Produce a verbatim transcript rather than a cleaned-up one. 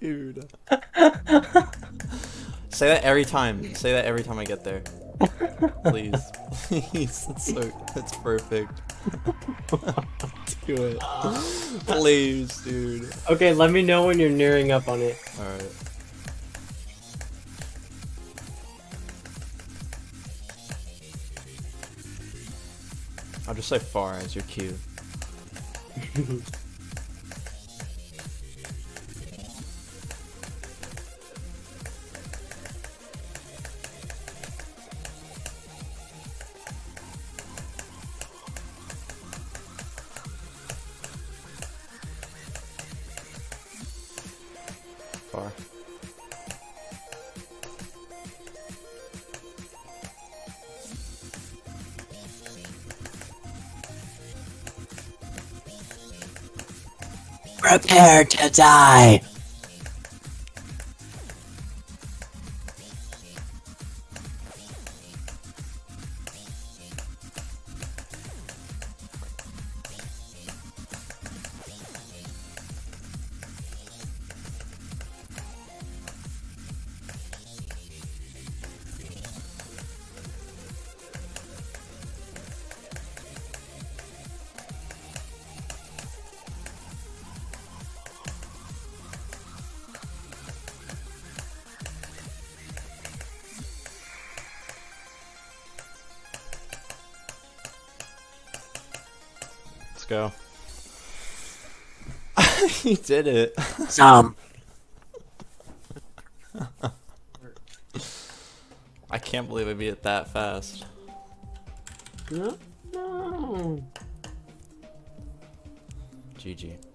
Dude. Say that every time. Say that every time I get there. Please. Please. That's so that's perfect. Do it. Please, dude. Okay, let me know when you're nearing up on it. Alright. I'll just say far as your cue. Far. Prepare to die! Let's go. He did it. Some. I can't believe I beat it that fast. No, no. G G.